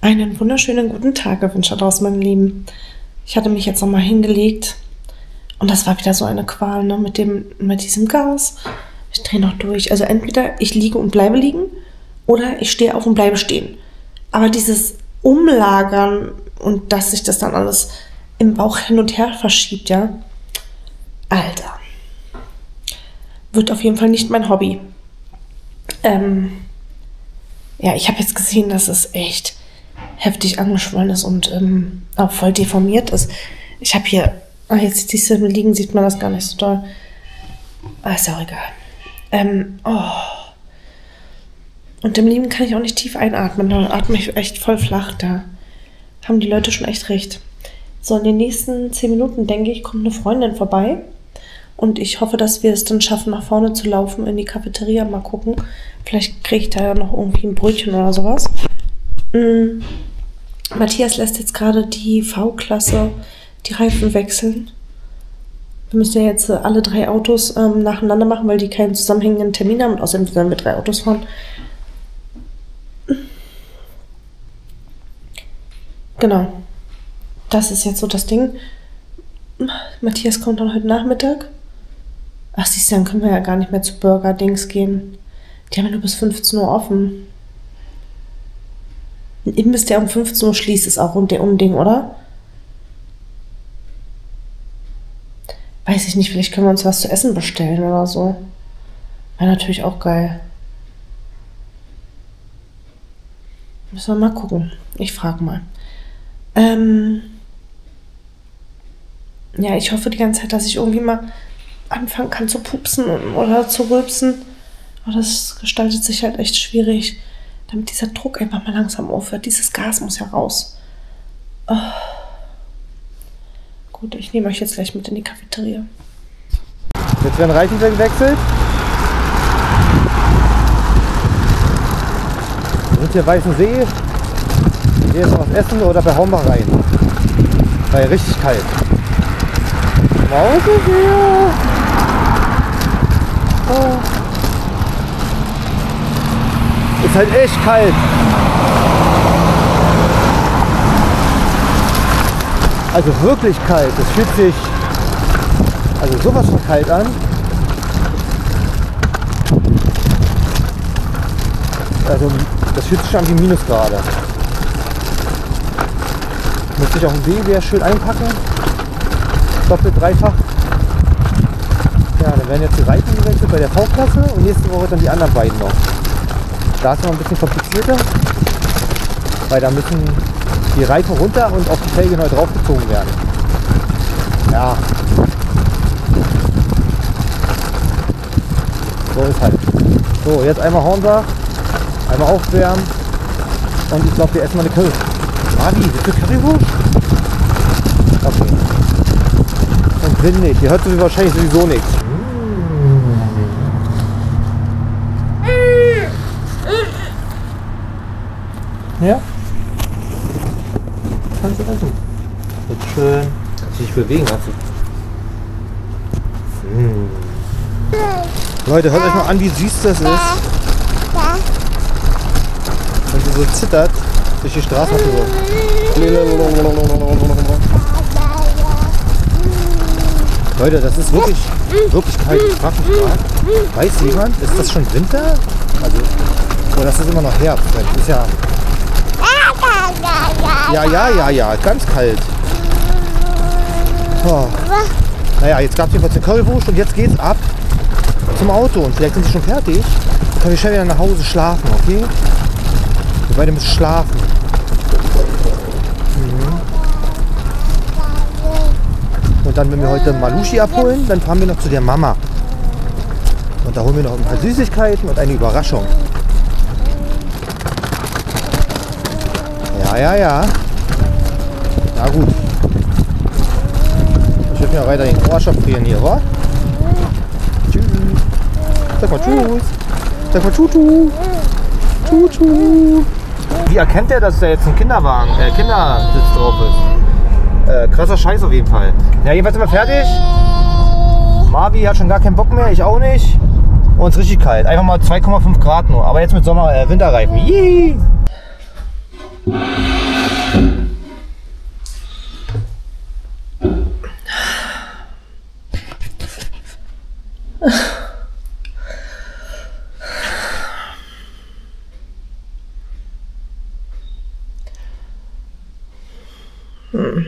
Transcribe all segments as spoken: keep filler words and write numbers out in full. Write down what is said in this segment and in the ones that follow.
Einen wunderschönen guten Tag gewünscht daraus, meine Lieben. Ich hatte mich jetzt nochmal hingelegt und das war wieder so eine Qual, ne, mit dem, mit diesem Gas. Ich drehe noch durch. Also entweder ich liege und bleibe liegen oder ich stehe auf und bleibe stehen. Aber dieses Umlagern und dass sich das dann alles im Bauch hin und her verschiebt, ja, Alter, wird auf jeden Fall nicht mein Hobby. Ähm, ja, ich habe jetzt gesehen, dass es echt heftig angeschwollen ist und ähm, auch voll deformiert ist. Ich habe hier, ah, jetzt diese liegen, sieht man das gar nicht so doll. Ah, ist ja auch egal. Ähm, oh. Und im Liegen kann ich auch nicht tief einatmen. Da atme ich echt voll flach. Da haben die Leute schon echt recht. So, in den nächsten zehn Minuten, denke ich, kommt eine Freundin vorbei. Und ich hoffe, dass wir es dann schaffen, nach vorne zu laufen, in die Cafeteria. Mal gucken. Vielleicht kriege ich da ja noch irgendwie ein Brötchen oder sowas. Mhm. Matthias lässt jetzt gerade die V-Klasse die Reifen wechseln. Wir müssen ja jetzt äh, alle drei Autos ähm, nacheinander machen, weil die keinen zusammenhängenden Termin haben. Und außerdem sollen wir drei Autos fahren. Genau. Das ist jetzt so das Ding. Matthias kommt dann heute Nachmittag. Ach, siehst du, dann können wir ja gar nicht mehr zu Burger-Dings gehen. Die haben ja nur bis fünfzehn Uhr offen. Ein Imbiss, der um fünfzehn Uhr schließt, ist auch um der Unding, oder? Weiß ich nicht, vielleicht können wir uns was zu essen bestellen oder so. Wäre natürlich auch geil. Müssen wir mal gucken. Ich frage mal. Ähm ja, ich hoffe die ganze Zeit, dass ich irgendwie mal anfangen kann zu pupsen oder zu rülpsen. Aber das gestaltet sich halt echt schwierig, damit dieser Druck einfach mal langsam aufhört. Dieses Gas muss ja raus. Oh. Gut, ich nehme euch jetzt gleich mit in die Cafeteria. Jetzt werden Reifen gewechselt. Wir sind hier Weißen See. Wir gehen jetzt noch was essen oder bei Hornbach rein. Weil richtig kalt. Maus ist hier. Oh. Ist halt echt kalt. Also wirklich kalt. Es fühlt sich also sowas von kalt an. Also das fühlt sich an wie Minusgrade. Muss ich auch ein W wieder schön einpacken. Doppelt, dreifach. Ja, dann werden jetzt die Reifen gewechselt bei der V-Klasse und nächste Woche dann die anderen beiden noch. Da ist es noch ein bisschen komplizierter, weil da müssen die Reifen runter und auf die Felge neu draufgezogen werden. Ja. So ist halt. So, jetzt einmal Hornbach, einmal aufwärmen und ich glaube, wir essen mal eine Curry. Marvi, willst du Currywurst? Okay. Und wenn nicht, ihr hört sowieso wahrscheinlich sowieso nichts. Ja? Kannst du essen. Bitte schön. Kannst du dich bewegen, hast du. Hm. Leute, hört euch mal an, wie süß das ist. Wenn sie so zittert durch die Straße. Leute, das ist wirklich, wirklich kalt. Ich frag mich grad, weiß jemand, ist das schon Winter? Also, oder das ist immer noch Herbst. Das ist ja. Ja, ja, ja, ja, ganz kalt. Oh. Naja, jetzt gab es jedenfalls eine Currywurst und jetzt geht's ab zum Auto. Und vielleicht sind sie schon fertig. Dann können wir schnell wieder nach Hause schlafen, okay? Wir beide müssen schlafen. Mhm. Und dann, wenn wir heute Malushi abholen, dann fahren wir noch zu der Mama. Und da holen wir noch ein paar Süßigkeiten und eine Überraschung. Ja, ja, ja. Na gut. Ich würde mir weiter den Arsch abfrieren hier, wa? Tschüss. Sag mal Tschüss. Sag mal Tutu. Tutu. Wie erkennt er, dass da jetzt ein Kinderwagen, äh, Kindersitz drauf ist? Äh, krasser Scheiß auf jeden Fall. Ja, jedenfalls sind wir fertig. Marvi hat schon gar keinen Bock mehr, ich auch nicht. Und es ist richtig kalt. Einfach mal zwei Komma fünf Grad nur. Aber jetzt mit Sommer, äh, Winterreifen. Yee! Hm.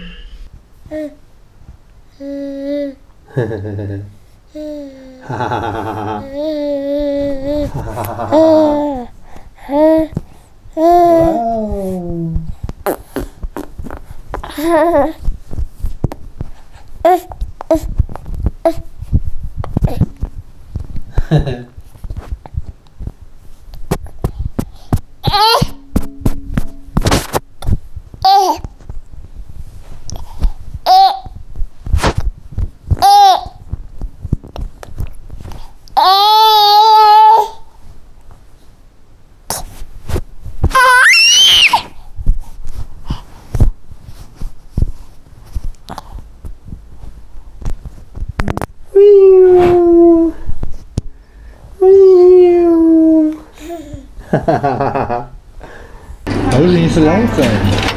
Also nicht so laut sein.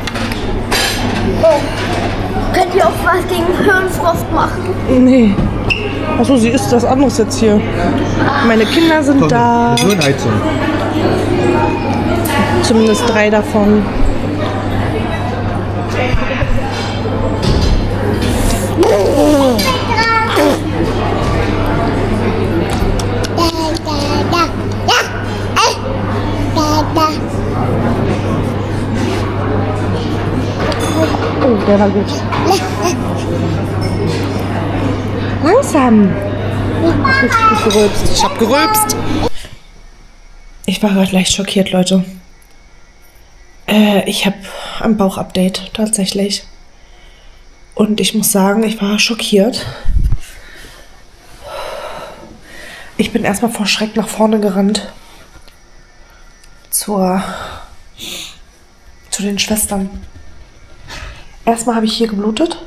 Oh. Könnt ihr auch was gegen Hirnfrost machen? Nee. Achso, sie isst was anderes jetzt hier. Meine Kinder sind Komm, da. eine Hirnheizung. Zumindest drei davon. Oh, der war gut. Langsam. Ich hab gerülpst. Ich hab gerülpst. Ich war gerade leicht schockiert, Leute. Äh, ich habe ein Bauchupdate, tatsächlich. Und ich muss sagen, ich war schockiert. Ich bin erstmal vor Schreck nach vorne gerannt. Zur... zu den Schwestern. Erstmal habe ich hier geblutet.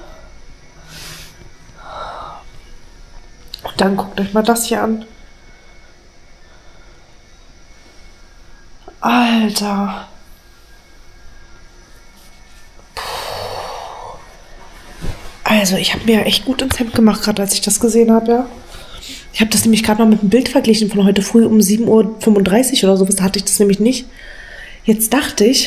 Und dann guckt euch mal das hier an. Alter. Also, ich habe mir echt gut ins Hemd gemacht, gerade als ich das gesehen habe, ja. Ich habe das nämlich gerade noch mit einem Bild verglichen von heute früh um sieben Uhr fünfunddreißig oder sowas. Da hatte ich das nämlich nicht. Jetzt dachte ich,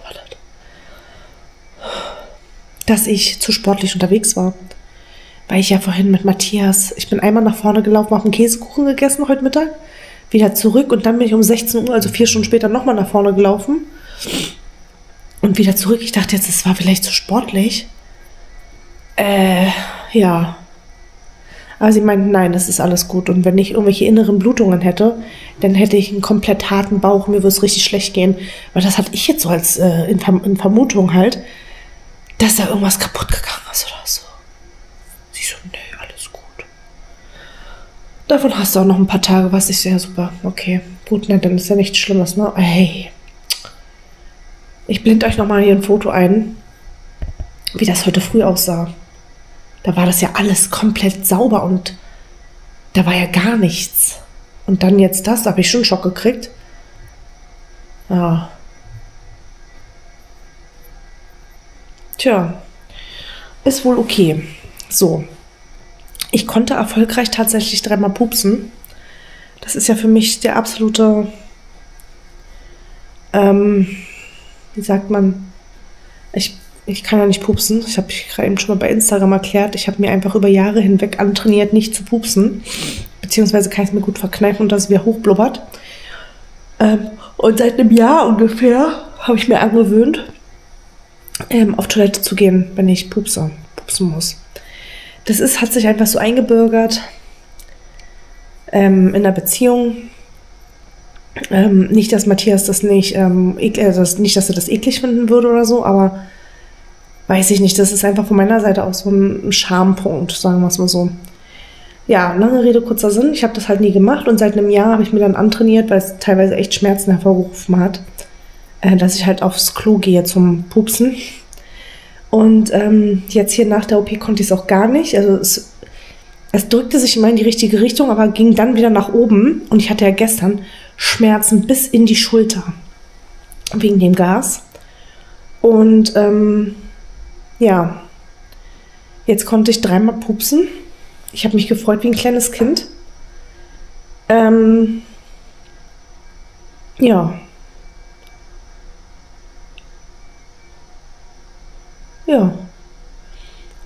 dass ich zu sportlich unterwegs war. Weil ich ja vorhin mit Matthias, ich bin einmal nach vorne gelaufen, habe einen Käsekuchen gegessen heute Mittag, wieder zurück und dann bin ich um sechzehn Uhr, also vier Stunden später, nochmal nach vorne gelaufen und wieder zurück. Ich dachte jetzt, es war vielleicht zu sportlich. Äh, ja. Aber sie meinten, nein, das ist alles gut. Und wenn ich irgendwelche inneren Blutungen hätte, dann hätte ich einen komplett harten Bauch, mir würde es richtig schlecht gehen. Weil das hatte ich jetzt so als äh, in, in Vermutung halt, dass da irgendwas kaputt gegangen ist oder so. Sie so, nee, alles gut. Davon hast du auch noch ein paar Tage, was ich sehr super. Okay, gut, ne, dann ist ja nichts Schlimmes, ne? Hey. Ich blende euch nochmal hier ein Foto ein, wie das heute früh aussah. Da war das ja alles komplett sauber und da war ja gar nichts. Und dann jetzt das, da habe ich schon einen Schock gekriegt. Ja. Tja, ist wohl okay. So, ich konnte erfolgreich tatsächlich dreimal pupsen. Das ist ja für mich der absolute, ähm, wie sagt man, ich, ich kann ja nicht pupsen. Ich habe gerade eben schon mal bei Instagram erklärt, ich habe mir einfach über Jahre hinweg antrainiert, nicht zu pupsen. Beziehungsweise kann ich es mir gut verkneifen und dass es wieder hochblubbert. Ähm, und seit einem Jahr ungefähr habe ich mir angewöhnt, Ähm, auf Toilette zu gehen, wenn ich pupse, pupsen muss. Das ist, hat sich einfach so eingebürgert ähm, in der Beziehung. Ähm, nicht, dass Matthias das nicht, ähm, ek, äh, das, nicht, dass er das eklig finden würde oder so, aber weiß ich nicht, das ist einfach von meiner Seite aus so ein Schampunkt, sagen wir es mal so. Ja, lange Rede, kurzer Sinn, ich habe das halt nie gemacht und seit einem Jahr habe ich mir dann antrainiert, weil es teilweise echt Schmerzen hervorgerufen hat, dass ich halt aufs Klo gehe zum Pupsen. Und ähm, jetzt hier nach der O P konnte ich es auch gar nicht. Also es, es drückte sich immer in die richtige Richtung, aber ging dann wieder nach oben. Und ich hatte ja gestern Schmerzen bis in die Schulter wegen dem Gas. Und ähm, ja, jetzt konnte ich dreimal pupsen. Ich habe mich gefreut wie ein kleines Kind. Ähm, ja. Ja,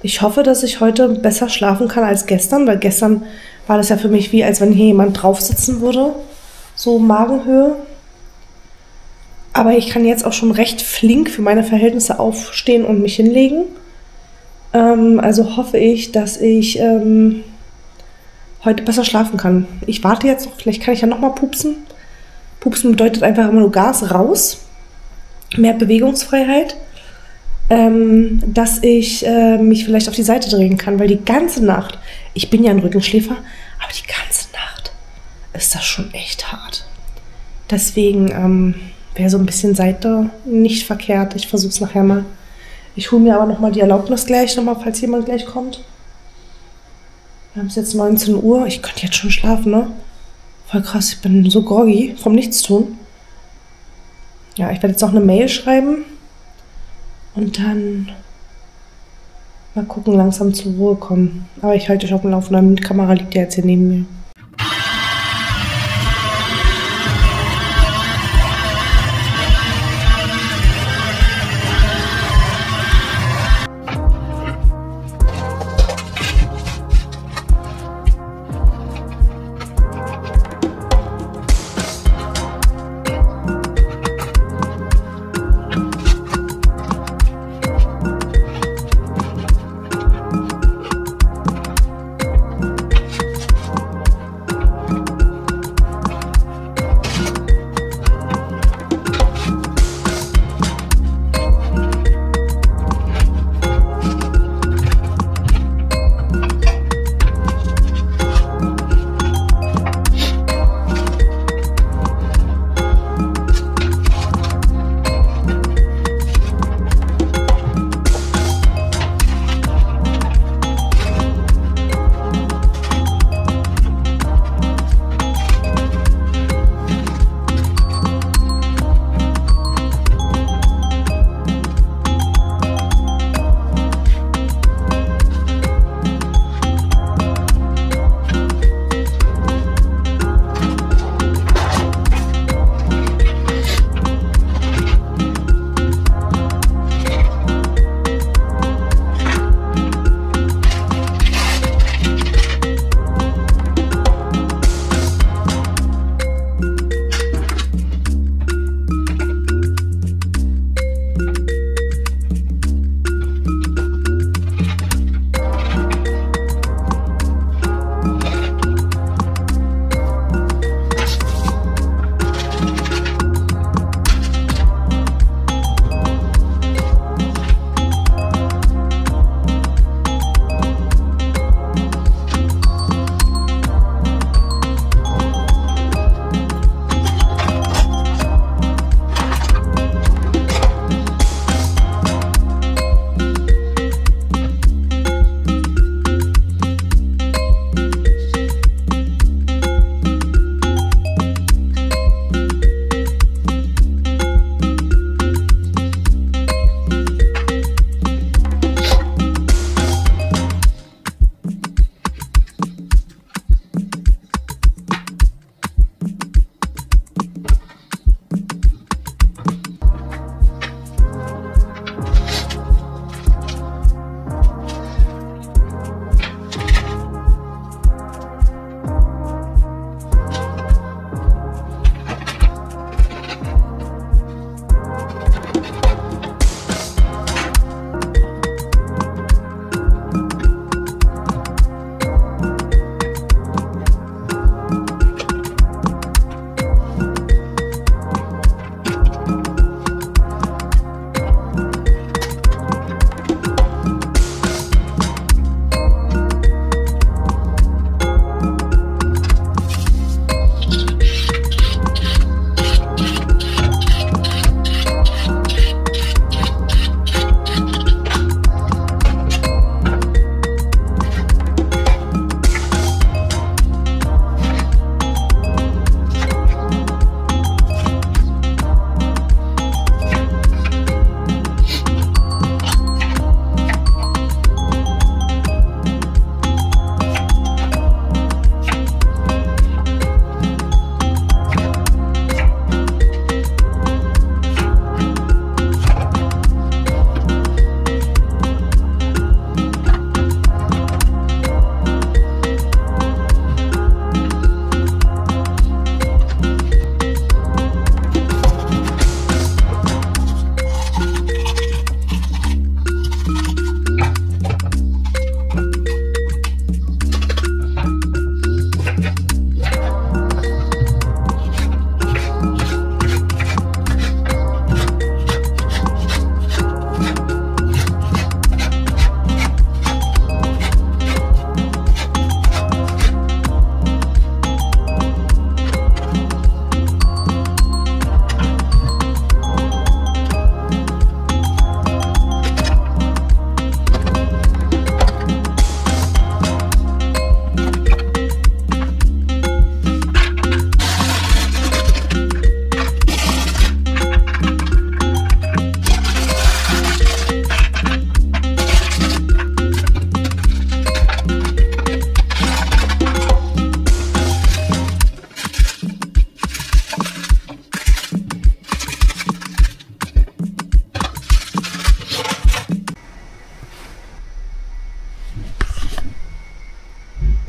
Ich hoffe, dass ich heute besser schlafen kann als gestern, weil gestern war das ja für mich wie, als wenn hier jemand drauf sitzen würde. So Magenhöhe. Aber ich kann jetzt auch schon recht flink für meine Verhältnisse aufstehen und mich hinlegen. Ähm, also hoffe ich, dass ich ähm, heute besser schlafen kann. Ich warte jetzt noch, vielleicht kann ich ja nochmal pupsen. Pupsen bedeutet einfach immer nur Gas raus. Mehr Bewegungsfreiheit. Ähm, dass ich äh, mich vielleicht auf die Seite drehen kann, weil die ganze Nacht, ich bin ja ein Rückenschläfer, aber die ganze Nacht ist das schon echt hart. Deswegen ähm, wäre so ein bisschen Seite nicht verkehrt. Ich versuche es nachher mal. Ich hole mir aber nochmal die Erlaubnis gleich, nochmal, falls jemand gleich kommt. Wir haben es jetzt neunzehn Uhr. Ich könnte jetzt schon schlafen, ne? Voll krass, ich bin so groggy vom Nichtstun. Ja, ich werde jetzt noch eine Mail schreiben. Und dann mal gucken, langsam zur Ruhe kommen. Aber ich halte euch auf dem Laufenden. Die Kamera liegt ja jetzt hier neben mir.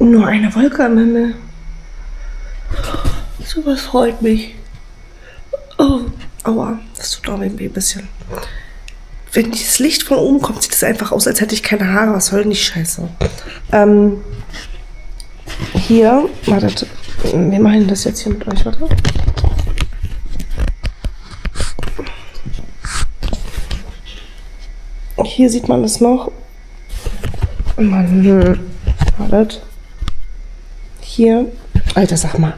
Nur eine Wolke am Himmel. Sowas freut mich. Oh, aua, das tut auch irgendwie ein bisschen. Wenn dieses Licht von oben kommt, sieht es einfach aus, als hätte ich keine Haare. Was soll denn die Scheiße? Ähm, hier, wartet, wir machen das jetzt hier mit euch, warte. Hier sieht man es noch. Mann, wartet. Hier, Alter, sag mal.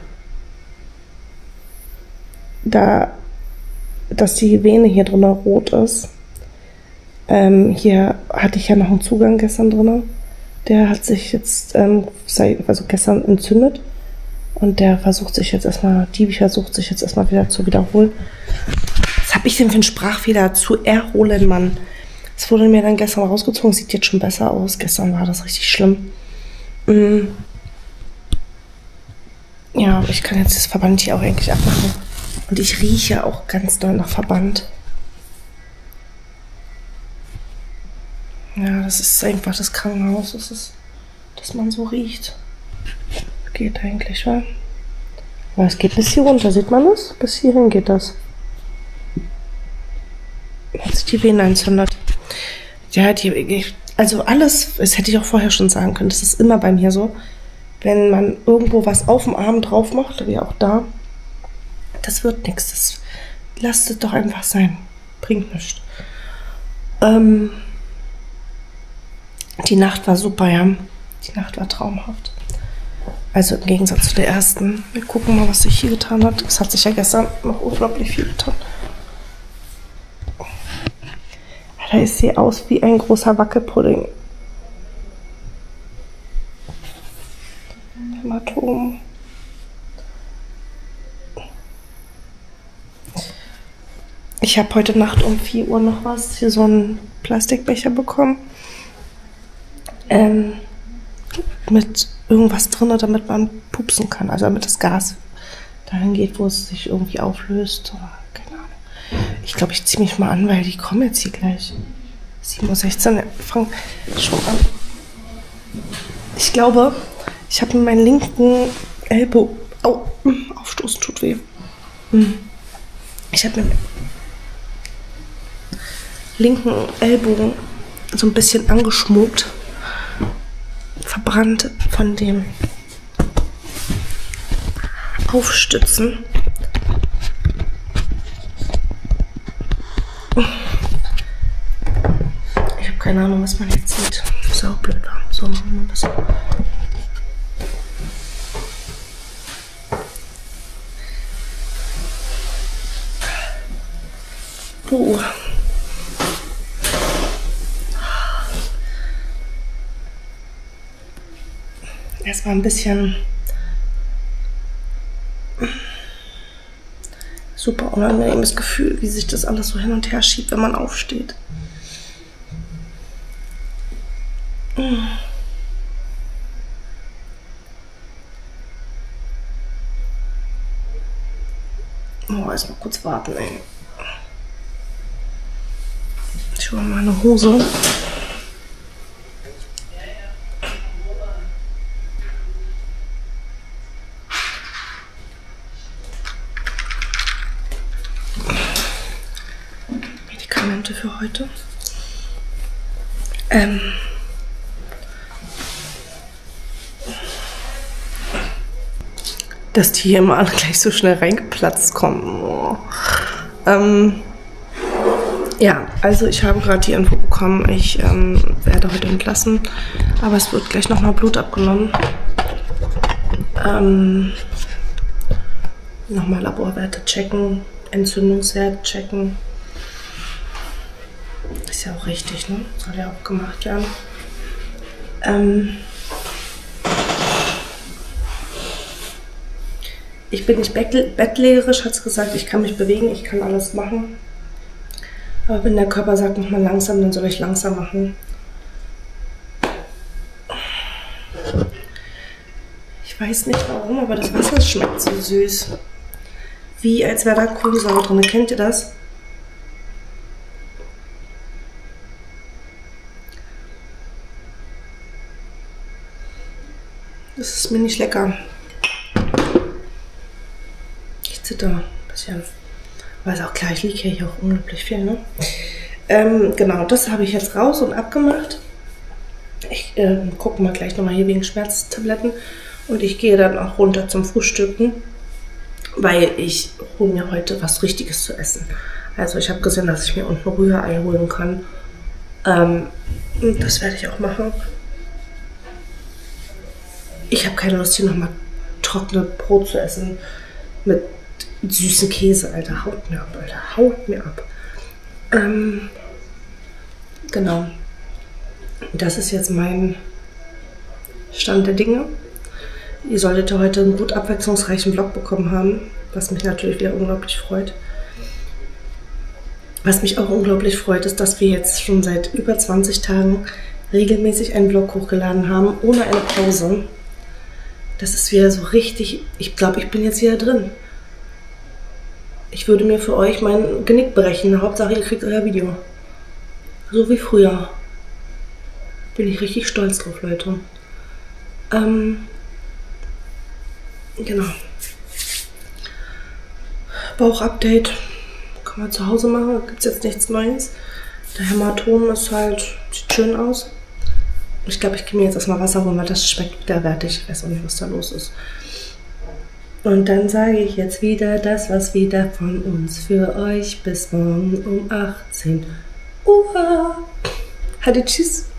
Da, dass die Vene hier drin rot ist. Ähm, hier hatte ich ja noch einen Zugang gestern drin. Der hat sich jetzt, ähm, seit, also gestern entzündet. Und der versucht sich jetzt erstmal, die versucht sich jetzt erstmal wieder zu wiederholen. Was habe ich denn für einen Sprachfehler zu erholen, Mann? Das wurde mir dann gestern rausgezogen. Sieht jetzt schon besser aus. Gestern war das richtig schlimm. Mhm. Ja, ich kann jetzt das Verband hier auch eigentlich abmachen. Und ich rieche auch ganz doll nach Verband. Ja, das ist einfach das Krankenhaus. Das ist, dass man so riecht. Geht eigentlich, wa? Aber es geht bis hier runter, sieht man das? Bis hierhin geht das. Hat sich die Vene entzündet. Ja, die, also alles, das hätte ich auch vorher schon sagen können, das ist immer bei mir so. Wenn man irgendwo was auf dem Arm drauf macht, wie auch da, das wird nichts. Das lasst es doch einfach sein. Bringt nichts. Ähm, die Nacht war super, ja. Die Nacht war traumhaft. Also im Gegensatz zu der ersten. Wir gucken mal, was sich hier getan hat. Es hat sich ja gestern noch unglaublich viel getan. Da ist sie aus wie ein großer Wackelpudding. Hämatom. Ich habe heute Nacht um vier Uhr noch was, hier so einen Plastikbecher bekommen. Ähm, mit irgendwas drin, damit man pupsen kann. Also damit das Gas dahin geht, wo es sich irgendwie auflöst. Oder keine Ahnung. Ich glaube, ich ziehe mich mal an, weil die kommen jetzt hier gleich. sieben Uhr sechzehn, fangen schon an. Ich glaube, ich habe mir meinen linken Ellbogen... Au, aufstoßen tut weh. Ich habe mir linken Ellbogen so ein bisschen angeschmuckt. Verbrannt von dem Aufstützen. Ich habe keine Ahnung, was man jetzt sieht. Das ist auch blöd. So machen wir das. Puh. Erstmal ein bisschen super unangenehmes Gefühl, wie sich das alles so hin und her schiebt, wenn man aufsteht. Oh, erstmal kurz warten, ey. Ich hole mal eine Hose. Medikamente für heute. Ähm. Dass die hier immer alle gleich so schnell reingeplatzt kommen. Oh. Ähm. Ja, also ich habe gerade die Info bekommen, ich ähm, werde heute entlassen, aber es wird gleich nochmal Blut abgenommen. Ähm, nochmal Laborwerte checken, Entzündungswert checken. Ist ja auch richtig, ne? Soll ja auch gemacht werden. Ähm, ich bin nicht bettlägerisch, hat sie gesagt, ich kann mich bewegen, ich kann alles machen. Aber wenn der Körper sagt, mach mal langsam, dann soll ich langsam machen. Ich weiß nicht warum, aber das Wasser schmeckt so süß. Wie, als wäre da Kohlensäure drin. Kennt ihr das? Das ist mir nicht lecker. Ich zitter ein bisschen. Aber ist auch klar, ich liege hier auch unglaublich viel, ne? Ähm, genau, das habe ich jetzt raus und abgemacht. Ich äh, gucke mal gleich nochmal hier wegen Schmerztabletten. Und ich gehe dann auch runter zum Frühstücken, weil ich hole mir heute was Richtiges zu essen. Also ich habe gesehen, dass ich mir unten Rührei holen kann. Ähm, das werde ich auch machen. Ich habe keine Lust, hier nochmal trockenes Brot zu essen mit süßen Käse, Alter. Haut mir ab, Alter. Haut mir ab. Ähm, genau. Das ist jetzt mein Stand der Dinge. Ihr solltet heute einen gut abwechslungsreichen Vlog bekommen haben, was mich natürlich wieder unglaublich freut. Was mich auch unglaublich freut, ist, dass wir jetzt schon seit über zwanzig Tagen regelmäßig einen Vlog hochgeladen haben, ohne eine Pause. Das ist wieder so richtig, ich glaube, ich bin jetzt wieder drin. Ich würde mir für euch mein Genick brechen. Hauptsache, ihr kriegt euer Video. So wie früher. Bin ich richtig stolz drauf, Leute. Ähm, genau. Bauchupdate. Kann man zu Hause machen. Gibt es jetzt nichts Neues. Der Hämatom ist halt, sieht schön aus. Ich glaube, ich gehe mir jetzt erstmal Wasser holen, weil das schmeckt widerwärtig. Ich weiß auch nicht, was da los ist. Und dann sage ich jetzt wieder das, was wieder von uns für euch bis morgen um achtzehn Uhr. Hatte tschüss.